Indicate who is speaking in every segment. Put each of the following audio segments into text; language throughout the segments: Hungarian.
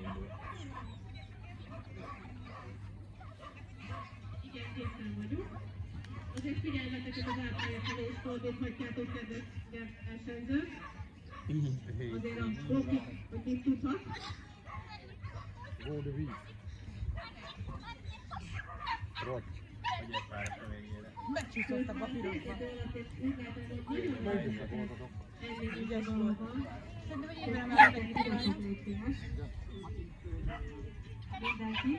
Speaker 1: Igen, készen vagyunk. Azért figyelmeteket az átpálya felé is fordíthatjátok, kedves versenyzők. Azért a blokki, hogy mit tudhat.
Speaker 2: Góde víz. Rott. Ugye pár a végére.
Speaker 3: Megcsúszott a papírokba.
Speaker 1: Ügyes volt.
Speaker 3: Szerintem, hogy évre már megint
Speaker 1: mindenki.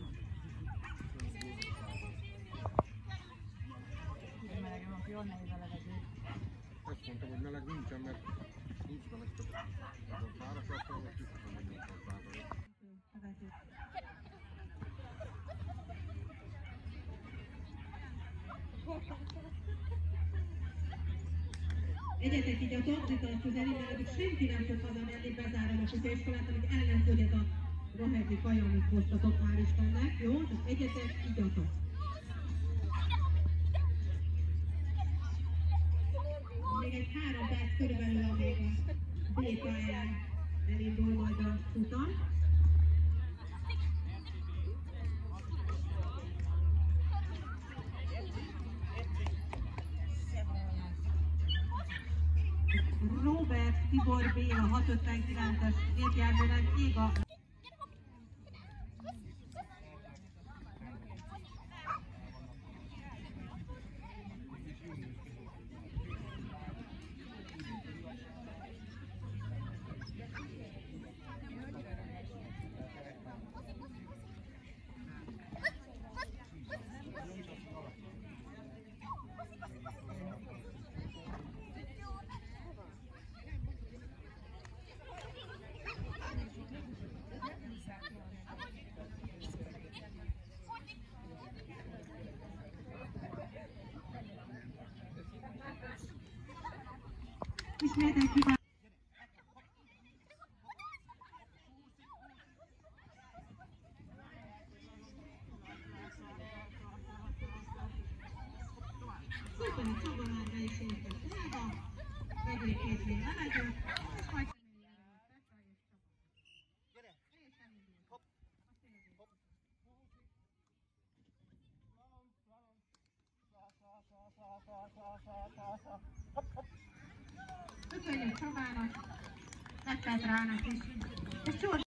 Speaker 3: jól nehéz a levegő.
Speaker 2: Azt mondtam, hogy meleg nincsen, mert nincs meleg, csak azon fáradtál, hogy tisztán menjünk hozzá.
Speaker 1: Egyetek így a torzítat közeli, mert addig senki nem tud hazamenni, bezárom a középiskolát, amíg el nem fogy ez a rohedli kaja, amit hoztatok, hál' Istennek, jó? Tehát egyetek, igyatok. Még egy 3 perc körülbelül, amíg a B-pályán elindul majd a futam. Robert Tibor Béla 659-es gépjárműnek ég a... Ismételten kíván... Szuper, Csaba már be is értett volna, megint 2 légy levegőt, és majd... Köszönjük Csabának, Metszett rának is, és Csorsi